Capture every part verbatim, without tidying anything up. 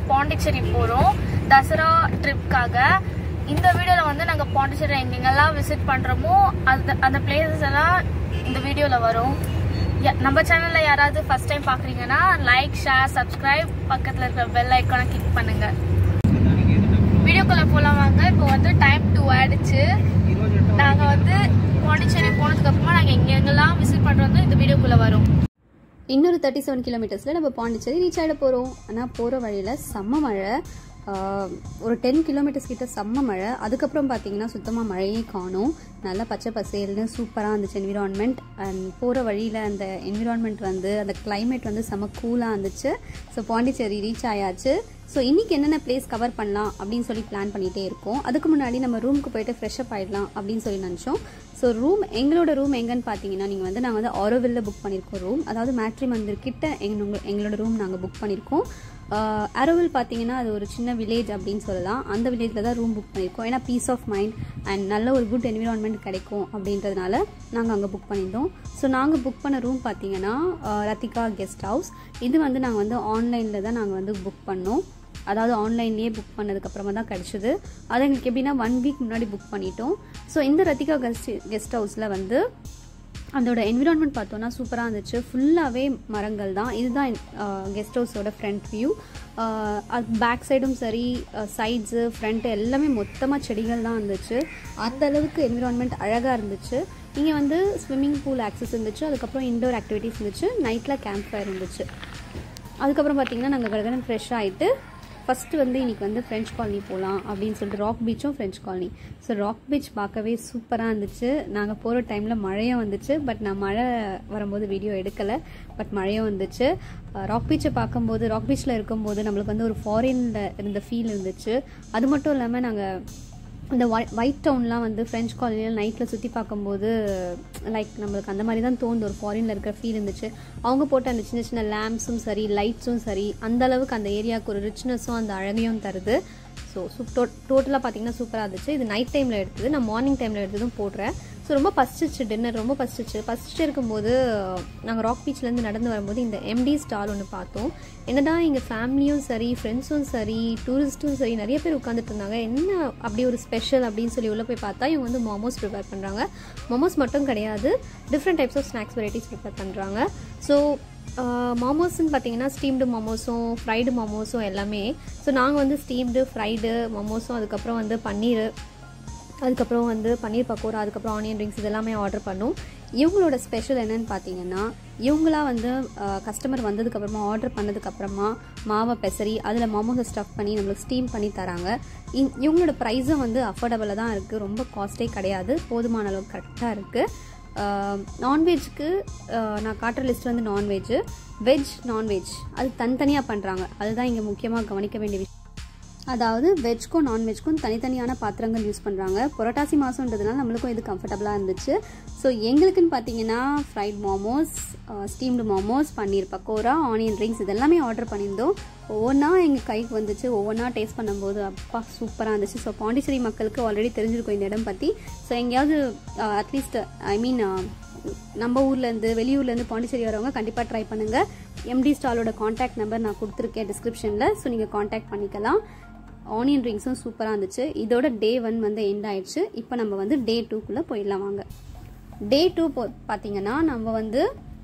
பாண்டிச்சேரி போறோம் தசரா ட்ரிப்காக. இந்த வீடியோல வந்து நாங்க பாண்டிச்சேரி எங்கெங்கெல்லாம் விசிட் பண்றோமோ அந்த அந்த பிளேசஸ் எல்லாம் இந்த வீடியோல வரும். நம்ம சேனல்ல யாராவது ஃபர்ஸ்ட் டைம் பாக்குறீங்கன்னா லைக், ஷேர், சப்ஸ்கிரைப், பக்கத்துல இருக்கிற பெல் ஐகானை கிளிக் பண்ணுங்க. வீடியோக்குள்ள போலாம் வாங்க. இப்போ வந்து டைம் டூ ஆயிடுச்சு. நாங்க வந்து பாண்டிச்சேரி போனதுக்கு அப்புறமா நாங்க எங்கெங்கெல்லாம் விசிட் பண்றோம் இந்த வீடியோக்குள்ள வரும். இன்னொரு தேர்ட்டி செவன் கிலோமீட்டர்ஸில் நம்ம பாண்டிச்சேரி ரீச் ஆகிட போகிறோம். ஆனால் போகிற வழியில் செம்ம மழை, ஒரு டென் கிலோமீட்டர்ஸ் கிட்ட செம்ம மழை. அதுக்கப்புறம் பார்த்தீங்கன்னா சுத்தமாக மழையே காணும். நல்லா பச்சை பசேல்னு சூப்பராக இருந்துச்சு என்விரான்மெண்ட். அண்ட் போகிற வழியில் அந்த என்விரான்மெண்ட் வந்து அந்த கிளைமேட் வந்து செம்ம கூலாக இருந்துச்சு. ஸோ பாண்டிச்சேரி ரீச் ஆயாச்சு. ஸோ இன்றைக்கி என்னென்ன பிளேஸ் கவர் பண்ணலாம் அப்படின்னு சொல்லி பிளான் பண்ணிகிட்டே இருக்கோம். அதுக்கு முன்னாடி நம்ம ரூமுக்கு போயிட்டு ஃப்ரெஷ்அப் ஆகிடலாம் அப்படின்னு சொல்லி நினச்சோம். ஸோ ரூம் எங்களோட ரூம் எங்கன்னு பார்த்தீங்கன்னா நீங்கள் வந்து நாங்கள் வந்து ஆரோவில்ல புக் பண்ணியிருக்கோம் ரூம். அதாவது மேட்ரிமந்திர் கிட்ட எங்க எங்களோட ரூம் நாங்கள் புக் பண்ணியிருக்கோம். ஆரோவில் பார்த்தீங்கன்னா அது ஒரு சின்ன வில்லேஜ் அப்படின்னு சொல்லலாம். அந்த வில்லேஜில் தான் ரூம் புக் பண்ணியிருக்கோம். ஏன்னா பீஸ் ஆஃப் மைண்ட் அண்ட் நல்ல ஒரு குட் என்விரான்மெண்ட் கிடைக்கும் அப்படின்றதுனால நாங்கள் அங்கே புக் பண்ணியிருந்தோம். ஸோ நாங்கள் புக் பண்ண ரூம் பார்த்தீங்கன்னா ரத்திகா கெஸ்ட் ஹவுஸ். இது வந்து நாங்கள் வந்து ஆன்லைனில் தான் நாங்கள் வந்து புக் பண்ணோம். அதாவது ஆன்லைன்லேயே புக் பண்ணதுக்கப்புறமா தான் கிடச்சிது. அது எங்களுக்கு எப்படின்னா ஒன் வீக் முன்னாடி புக் பண்ணிட்டோம். ஸோ இந்த ரத்திகா கெஸ்ட் கெஸ்ட் ஹவுஸில் வந்து அதோட என்விரான்மெண்ட் பார்த்தோன்னா சூப்பராக இருந்துச்சு. ஃபுல்லாகவே மரங்கள் தான். இதுதான் கெஸ்ட் ஹவுஸோட ஃப்ரண்ட் வியூ. அது பேக் சைடும் சரி, சைட்ஸு, ஃப்ரண்ட்டு எல்லாமே மொத்தமாக செடிகள் தான் இருந்துச்சு. அந்த அளவுக்கு என்விரான்மெண்ட் அழகாக இருந்துச்சு. இங்கே வந்து ஸ்விம்மிங் பூல் ஆக்சஸ் இருந்துச்சு. அதுக்கப்புறம் இன்டோர் ஆக்டிவிட்டீஸ் இருந்துச்சு. நைட்டில் கேம்ப் ஃபயர் இருந்துச்சு. அதுக்கப்புறம் பார்த்திங்கன்னா நாங்கள் கடகடன் ஃப்ரெஷ் ஆகிட்டு ஃபஸ்ட்டு வந்து இன்றைக்கி வந்து ஃப்ரெஞ்ச் காலனி போகலாம் அப்படின்னு சொல்லிட்டு ராக் பீச்சும் French colony. So rock beach பார்க்கவே சூப்பராக இருந்துச்சு. நாங்கள் போகிற டைமில் மழையும் வந்துச்சு. பட் நான் மழை வரும்போது வீடியோ எடுக்கலை. பட் மழையும் வந்துச்சு. ராக் பீச்சை பார்க்கும்போது, ராக் பீச்சில் இருக்கும்போது நம்மளுக்கு வந்து ஒரு ஃபாரினில் இருந்த ஃபீல் இருந்துச்சு. அது மட்டும் இல்லாமல் நாங்கள் இந்த ஒயிட் டவுன்லாம் வந்து ஃப்ரெஞ்ச் காலனியில் நைட்டில் சுற்றி பார்க்கும்போது லைக் நம்மளுக்கு அந்த மாதிரி தான் தோணுது. ஒரு ஃபாரினில் இருக்கிற ஃபீல் இருந்துச்சு. அவங்க போட்ட அந்த சின்ன சின்ன லேம்ப்ஸும் சரி, லைட்ஸும் சரி, அந்த அளவுக்கு அந்த ஏரியாவுக்கு ஒரு ரிச்னஸும் அந்த அழகையும் தருது. ஸோ சூப் டோ டோட்டலாக பார்த்தீங்கன்னா சூப்பராக இருந்துச்சு. இது நைட் டைமில் எடுத்தது, நான் மார்னிங் டைமில் எடுத்ததும் போடுறேன். ஸோ ரொம்ப பசிச்சிச்சு, டின்னர் ரொம்ப பசிச்சிச்சு. பசிச்சுட்டு இருக்கும்போது நாங்கள் ராக் பீச்லேருந்து நடந்து வரும்போது இந்த எம்டி ஸ்டால் ஒன்று பார்த்தோம். என்னடா எங்கள் ஃபேமிலியும் சரி, ஃப்ரெண்ட்ஸும் சரி, டூரிஸ்ட்டும் சரி நிறைய பேர் உட்காந்துட்டு இருந்தாங்க. என்ன அப்படி ஒரு ஸ்பெஷல் அப்படின்னு சொல்லி உள்ளே போய் பார்த்தா இவங்க வந்து மோமோஸ் ப்ரிப்பேர் பண்ணுறாங்க. மோமோஸ் மட்டும் கிடையாது, different types of snacks varieties prepare பண்ணுறாங்க. ஸோ மோமோஸ்ன்னு பார்த்தீங்கன்னா ஸ்டீம்டு மோமோஸும் ஃப்ரைடு மோமோஸும் எல்லாமே. ஸோ நாங்கள் வந்து ஸ்டீம்டு, ஃப்ரைடு மோமோஸும், அதுக்கப்புறம் வந்து பன்னீர், அதுக்கப்புறம் வந்து பன்னீர் பக்கோடா, அதுக்கப்புறம் ஆனியன் ரிங்ஸ் இதெல்லாமே ஆர்டர் பண்ணோம். இவங்களோட ஸ்பெஷல் என்னென்னு பார்த்தீங்கன்னா இவங்களாம் வந்து கஸ்டமர் வந்ததுக்கப்புறமா ஆர்டர் பண்ணதுக்கப்புறமா மாவை பெசரி அதில் மோமோஸை ஸ்டஃப் பண்ணி நம்மளுக்கு ஸ்டீம் பண்ணி தராங்க. இவங்களோட ப்ரைஸும் வந்து அஃபோர்டபுளாக தான் இருக்குது. ரொம்ப காஸ்ட்டே கிடையாது, போதுமான அளவுக்கு கரெக்டாக இருக்குது. நான்வெஜ்ஜுக்கு நான் காட்டுற லிஸ்ட் வந்து நான்வெஜ்ஜு, வெஜ் நான்வெஜ் அது தனித்தனியாக பண்ணுறாங்க. அதுதான் இங்கே முக்கியமாக கவனிக்க வேண்டிய விஷயம். அதாவது வெஜ்க்கும் நான்வெஜ்க்கும் தனித்தனியான பாத்திரங்கள் யூஸ் பண்ணுறாங்க. புரட்டாசி மாதம்ன்றதுனால நம்மளுக்கும் இது கம்ஃபர்டபுளாக இருந்துச்சு. ஸோ எங்களுக்குன்னு பார்த்தீங்கன்னா fried momos, steamed momos, paneer pakora, onion rings இதெல்லாமே ஆர்டர் பண்ணியிருந்தோம். ஒவ்வொன்றா எங்கள் கைக்கு வந்துச்சு. ஒவ்வொன்றா டேஸ்ட் பண்ணும்போது அப்பா சூப்பராக இருந்துச்சு. ஸோ பாண்டிச்சேரி மக்களுக்கு ஆல்ரெடி தெரிஞ்சிருக்கும் இந்த இடம் பற்றி. ஸோ எங்கேயாவது அட்லீஸ்ட் ஐ மீன் நம்ம ஊர்லேருந்து வெளியூர்லேருந்து பாண்டிச்சேரி வரவங்க கண்டிப்பாக ட்ரை பண்ணுங்கள். எம்டி ஸ்டாலோட காண்டாக்ட் நம்பர் நான் கொடுத்துருக்கேன் டிஸ்கிரிப்ஷனில். ஸோ நீங்கள் காண்டாக்ட் பண்ணிக்கலாம். ஆனியன் ரிங்ஸும் சூப்பராக இருந்துச்சு. இதோட டே ஒன் வந்து எண்ட் ஆயிடுச்சு. இப்போ நம்ம வந்து டே டூக்குள்ளே போயிடலாம் வாங்க. டே டூ போ பார்த்தீங்கன்னா நம்ம வந்து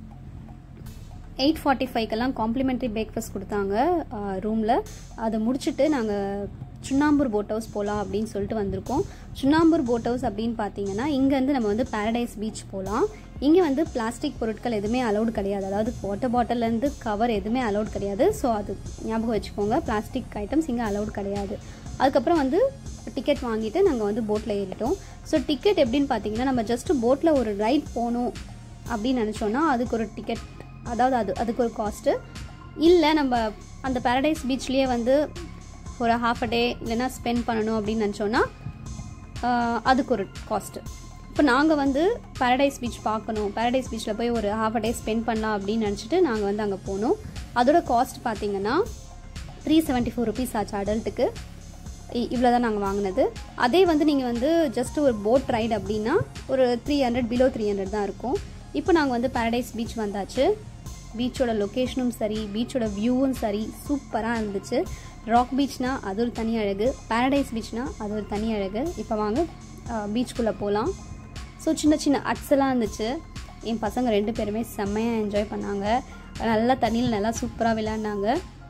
எயிட் ஃபார்ட்டி ஃபைவ்க்கெல்லாம் காம்ப்ளிமெண்ட்ரி பிரேக்ஃபாஸ்ட் கொடுத்தாங்க ரூமில். அதை முடிச்சுட்டு நாங்கள் சுண்ணாம்பூர் போட் ஹவுஸ் போகலாம் அப்படின்னு சொல்லிட்டு வந்திருக்கோம். சுண்ணாம்பூர் போட் ஹவுஸ் அப்படின்னு பார்த்தீங்கன்னா இங்கேருந்து நம்ம வந்து பாரடைஸ் பீச் போகலாம். இங்கே வந்து பிளாஸ்டிக் பொருட்கள் எதுவுமே அலௌட் கிடையாது. அதாவது வாட்டர் பாட்டிலேருந்து கவர் எதுவுமே அலௌட் கிடையாது. ஸோ அது ஞாபகம் வச்சுக்கோங்க, பிளாஸ்டிக் ஐட்டம்ஸ் இங்கே அலௌட் கிடையாது. அதுக்கப்புறம் வந்து டிக்கெட் வாங்கிட்டு நாங்கள் வந்து போட்டில் ஏறிட்டோம். ஸோ டிக்கெட் எப்படின்னு பார்த்தீங்கன்னா நம்ம ஜஸ்ட்டு போட்டில் ஒரு ரைட் போகணும் அப்படின்னு நினச்சோன்னா அதுக்கு ஒரு டிக்கெட், அதாவது அது அதுக்கு ஒரு காஸ்ட்டு. இல்லை நம்ம அந்த பாரடைஸ் பீச்லேயே வந்து ஒரு ஹாஃப் அ டே இல்லைன்னா ஸ்பெண்ட் பண்ணணும் அப்படின்னு நினச்சோன்னா அதுக்கு ஒரு காஸ்ட்டு. இப்போ நாங்கள் வந்து பாரடைஸ் பீச் பார்க்கணும், பாரடைஸ் பீச்சில் போய் ஒரு ஹாஃப் அ டே ஸ்பெண்ட் பண்ணலாம் அப்படின்னு நினச்சிட்டு நாங்கள் வந்து அங்கே போனோம். அதோட காஸ்ட் பார்த்தீங்கன்னா த்ரீ செவன்ட்டி ஃபோர் ருபீஸ் ஆச்சு அடல்ட்டுக்கு. இவ்வளோ தான் நாங்கள் வாங்கினது. அதே வந்து நீங்கள் வந்து ஜஸ்ட் ஒரு போட் ரைடு அப்படின்னா ஒரு three hundred below three hundred தான் இருக்கும். இப்போ நாங்கள் வந்து பாரடைஸ் பீச் வந்தாச்சு. பீச்சோட லொக்கேஷனும் சரி, பீச்சோட வியூவும் சரி சூப்பராக இருந்துச்சு. ராக் பீச்னா அது ஒரு தனி அழகு, பாரடைஸ் பீச்னா அது ஒரு தனி அழகு. இப்போ வாங்க பீச்சுக்குள்ளே போகலாம். ஸோ சின்ன சின்ன அட்ஸ் எல்லாம் இருந்துச்சு. என் பசங்க ரெண்டு பேருமே செம்மையாக என்ஜாய் பண்ணாங்க. நல்லா தண்ணியில் நல்லா சூப்பராக விளையாடினாங்க.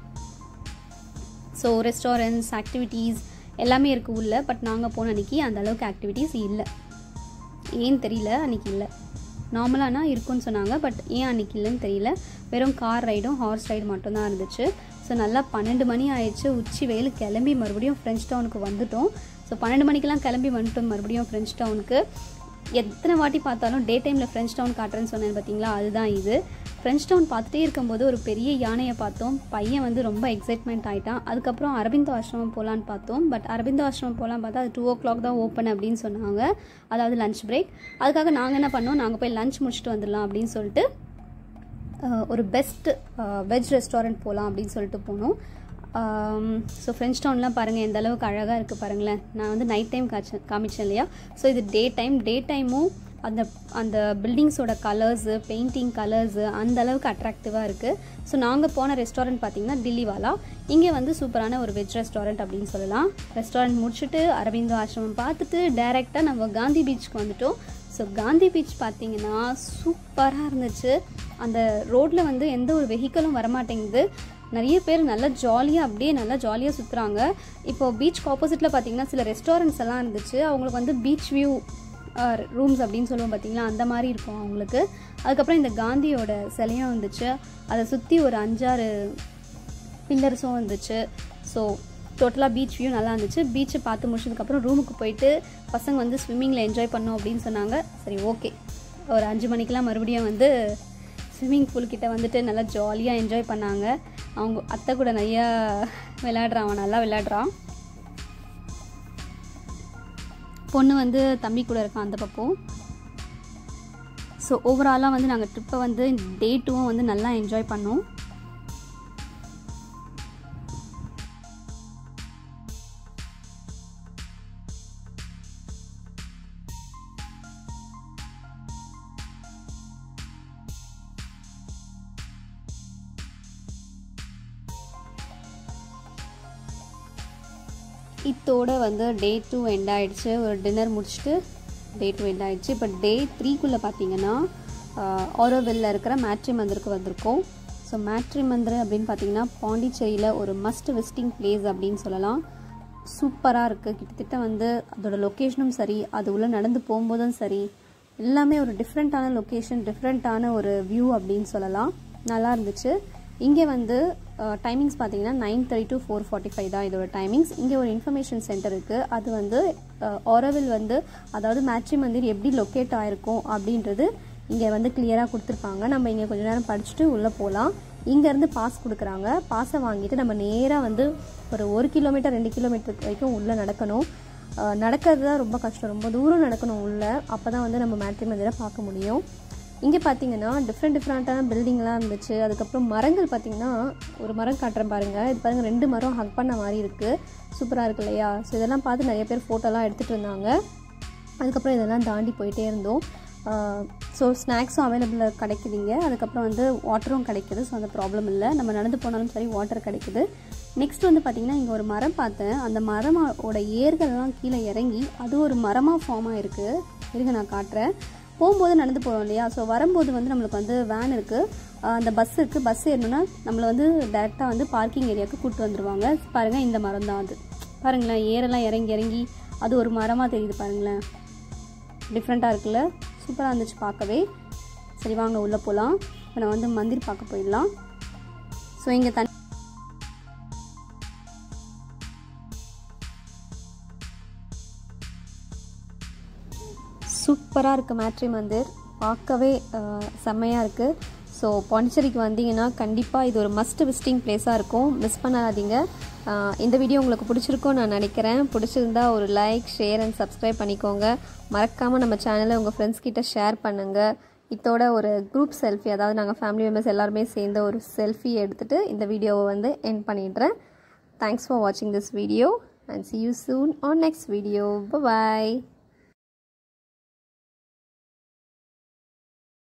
ஸோ ரெஸ்டாரண்ட்ஸ், ஆக்டிவிட்டீஸ் எல்லாமே இருக்குது உள்ள. பட் நாங்கள் போன அன்றைக்கி அந்த அளவுக்கு ஆக்டிவிட்டீஸ் இல்லை. ஏன்னு தெரியல, அன்றைக்கி இல்லை. நார்மலானா இருக்குன்னு சொன்னாங்க, பட் ஏன் அன்றைக்கி இல்லைன்னு தெரியல. வெறும் கார் ரைடும் ஹார்ஸ் ரைடு மட்டும்தான் இருந்துச்சு. ஸோ நல்லா பன்னெண்டு மணி ஆயிடுச்சு. உச்சி வெயில் கிளம்பி மறுபடியும் ஃப்ரெஞ்ச் டவுனுக்கு வந்துட்டோம். ஸோ பன்னெண்டு மணிக்கெலாம் கிளம்பி வந்துட்டோம் மறுபடியும் ஃப்ரெஞ்ச் டவுனுக்கு. எத்தனை வாட்டி பார்த்தாலும் டே டைமில் ஃப்ரெஞ்ச் டவுன் காட்டுறேன்னு சொன்னேன் பார்த்தீங்களா, அதுதான் இது. ஃப்ரெஞ்ச் டவுன் பார்த்துட்டே இருக்கும்போது ஒரு பெரிய யானையை பார்த்தோம். பையன் வந்து ரொம்ப எக்ஸைட்மெண்ட் ஆகிட்டான். அதுக்கப்புறம் அரபிந்தோ ஆசிரமம் போகலான்னு பார்த்தோம். பட் அரபிந்தோ ஆசிரமம் போகலான்னு பார்த்தா அது டூ ஓ கிளாக் தான் ஓப்பன் அப்படின்னு சொன்னாங்க, அதாவது லஞ்ச் பிரேக். அதுக்காக நாங்கள் என்ன பண்ணோம், நாங்கள் போய் லஞ்ச் முடிச்சுட்டு வந்துடலாம் அப்படின்னு சொல்லிட்டு ஒரு பெஸ்ட் வெஜ் ரெஸ்டாரண்ட் போகலாம் அப்படின்னு சொல்லிட்டு போனோம். ஸோ ஃப்ரெஞ்ச் டவுன்லாம் பாருங்கள் எந்த அளவுக்கு அழகாக இருக்குது பாருங்களேன். நான் வந்து நைட் டைம் காய்ச்ச காமிச்சேன் இல்லையா. ஸோ இது டே டைம். டே டைமும் அந்த அந்த பில்டிங்ஸோட கலர்ஸு, பெயிண்டிங் கலர்ஸு அந்த அளவுக்கு அட்ராக்டிவாக இருக்குது. ஸோ நாங்கள் போன ரெஸ்டாரண்ட் பார்த்திங்கன்னா டில்லிவாலா. இங்கே வந்து சூப்பரான ஒரு வெஜ் ரெஸ்டாரண்ட் அப்படின்னு சொல்லலாம். ரெஸ்டாரண்ட் முடிச்சுட்டு அரவிந்தோ ஆசிரமம் பார்த்துட்டு டைரெக்டாக நம்ம காந்தி பீச்சுக்கு வந்துட்டோம். ஸோ காந்தி பீச் பார்த்திங்கன்னா சூப்பராக இருந்துச்சு. அந்த ரோட்டில் வந்து எந்த ஒரு வெஹிக்கிளும் வரமாட்டேங்குது. நிறைய பேர் நல்லா ஜாலியாக அப்படியே நல்லா ஜாலியாக சுற்றுறாங்க. இப்போது பீச்சுக்கு ஆப்போசிட்டில் பார்த்திங்கன்னா சில ரெஸ்டாரண்ட்ஸ் எல்லாம் இருந்துச்சு. அவங்களுக்கு வந்து பீச் வியூ ரூம்ஸ் அப்படின்னு சொல்லுவோம் பார்த்திங்களா, அந்த மாதிரி இருக்கும் அவங்களுக்கு. அதுக்கப்புறம் இந்த காந்தியோட சிலையும் இருந்துச்சு. அதை சுற்றி ஒரு அஞ்சாறு பில்லர்ஸும் இருந்துச்சு. ஸோ டோட்டலாக பீச் வியூ நல்லா இருந்துச்சு. பீச்சை பார்த்து முடிச்சதுக்கப்புறம் ரூமுக்கு போயிட்டு பசங்க வந்து ஸ்விம்மிங்கில் என்ஜாய் பண்ணோம் அப்படின்னு சொன்னாங்க. சரி ஓகே, ஒரு அஞ்சு மணிக்கெலாம் மறுபடியும் வந்து ஸ்விம்மிங் பூல்கிட்ட வந்துட்டு நல்லா ஜாலியாக என்ஜாய் பண்ணாங்க. அவங்க அத்தை கூட நிறையா விளையாடுறான், அவன் நல்லா விளையாடுறான். பொண்ணு வந்து தம்பி கூட இருக்கான் அந்த பக்கம். ஸோ ஓவராலாக வந்து நாங்கள் ட்ரிப்பை வந்து டே டூவும் வந்து நல்லா என்ஜாய் பண்ணோம். இத்தோடு வந்து டே டூ எண்ட் ஆகிடுச்சு. ஒரு டின்னர் முடிச்சுட்டு டே டூ எண்ட் ஆகிடுச்சு. இப்போ டே த்ரீக்குள்ளே பார்த்தீங்கன்னா ஆரோவில்லில் இருக்கிற மேட்ரிமந்திருக்கு வந்திருக்கோம். ஸோ மேட்ரிமந்திர் அப்படின்னு பார்த்தீங்கன்னா பாண்டிச்சேரியில் ஒரு மஸ்ட் விசிட்டிங் பிளேஸ் அப்படின்னு சொல்லலாம். சூப்பராக இருக்குது. கிட்டத்தட்ட வந்து அதோட லொக்கேஷனும் சரி, அது உள்ளே நடந்து போகும்போதும் சரி, எல்லாமே ஒரு டிஃப்ரெண்ட்டான லொக்கேஷன், டிஃப்ரெண்ட்டான ஒரு வியூ அப்படின்னு சொல்லலாம். நல்லா இருந்துச்சு. இங்கே வந்து டைமிங்ஸ் பார்த்தீங்கன்னா nine thirty to four forty five தான் இதோட டைமிங்ஸ். இங்கே ஒரு இன்ஃபர்மேஷன் சென்டர் இருக்குது. அது வந்து ஆரோவில் வந்து அதாவது மேட்ரிமந்திர் எப்படி லொக்கேட் ஆகிருக்கும் அப்படின்றது இங்கே வந்து கிளியராக கொடுத்துருப்பாங்க. நம்ம இங்கே கொஞ்சம் நேரம் படிச்சுட்டு உள்ளே போகலாம். இங்கேருந்து பாஸ் கொடுக்குறாங்க. பாஸை வாங்கிட்டு நம்ம நேராக வந்து ஒரு ஒரு கிலோமீட்டர் ரெண்டு கிலோமீட்டர் வரைக்கும் உள்ளே நடக்கணும். நடக்கிறது தான் ரொம்ப கஷ்டம், ரொம்ப தூரம் நடக்கணும் உள்ளே. அப்போ தான் வந்து நம்ம மேட்ரிமந்திரை பார்க்க முடியும். இங்கே பார்த்தீங்கன்னா டிஃப்ரெண்ட் டிஃப்ரெண்ட்டான பில்டிங்லாம் இருந்துச்சு. அதுக்கப்புறம் மரங்கள் பார்த்தீங்கன்னா ஒரு மரம் காட்டுறேன் பாருங்கள். இது பாருங்கள், ரெண்டு மரம் ஹக் பண்ண மாதிரி இருக்குது. சூப்பராக இருக்கு இல்லையா. ஸோ இதெல்லாம் பார்த்து நிறைய பேர் ஃபோட்டோலாம் எடுத்துகிட்டு இருந்தாங்க. அதுக்கப்புறம் இதெல்லாம் தாண்டி போயிட்டே இருந்தோம். ஸோ ஸ்நாக்ஸும் அவைலபிளாக கிடைக்குதுங்க. அதுக்கப்புறம் வந்து வாட்டரும் கிடைக்குது. ஸோ அந்த ப்ராப்ளம் இல்லை, நம்ம நடந்து போனாலும் சரி வாட்டர் கிடைக்குது. நெக்ஸ்ட் வந்து பார்த்திங்கன்னா இங்கே ஒரு மரம் பார்த்தேன். அந்த மரமோட ஏர்கள்லாம் கீழே இறங்கி அது ஒரு மரமாக ஃபார்ம் ஆகிருக்கு. இருங்க நான் காட்டுறேன். போகும்போது நடந்து போகிறோம் இல்லையா. ஸோ வரும்போது வந்து நம்மளுக்கு வந்து வேன் இருக்குது, அந்த பஸ் இருக்குது. பஸ் ஏறணுன்னா நம்மளை வந்து டேரெக்டாக வந்து பார்க்கிங் ஏரியாவுக்கு கூப்பிட்டு வந்துடுவாங்க. பாருங்கள், இந்த மரம் தான் அது. பாருங்களேன், ஏரெல்லாம் இறங்கி இறங்கி அது ஒரு மரமாக தெரியுது பாருங்களேன். டிஃப்ரெண்ட்டாக இருக்குல்ல, சூப்பராக இருந்துச்சு பார்க்கவே. சரி வாங்க உள்ளே போகலாம். இப்போ நான் வந்து மந்திர் பார்க்க போயிடலாம். ஸோ இங்கே தண்ணி சூப்பராக இருக்குது. மேட்ரிமந்திர் பார்க்கவே செம்மையாக இருக்குது. ஸோ பாண்டிச்சேரிக்கு வந்தீங்கன்னா கண்டிப்பாக இது ஒரு மஸ்ட் விசிட்டிங் பிளேஸாக இருக்கும், மிஸ் பண்ணாதீங்க. இந்த வீடியோ உங்களுக்கு பிடிச்சிருக்கும்னு நான் நினைக்கிறேன். பிடிச்சிருந்தா ஒரு லைக், ஷேர் அண்ட் சப்ஸ்கிரைப் பண்ணிக்கோங்க. மறக்காமல் நம்ம சேனலை உங்கள் ஃப்ரெண்ட்ஸ் கிட்ட ஷேர் பண்ணுங்கள். இதோட ஒரு குரூப் செல்ஃபி, அதாவது நாங்கள் ஃபேமிலி மெம்பர்ஸ் எல்லாருமே சேர்ந்த ஒரு செல்ஃபி எடுத்துகிட்டு இந்த வீடியோவை வந்து எண்ட் பண்ணிடுறேன். தேங்க்ஸ் ஃபார் வாட்சிங் this video and see you soon on next video. Bye bye.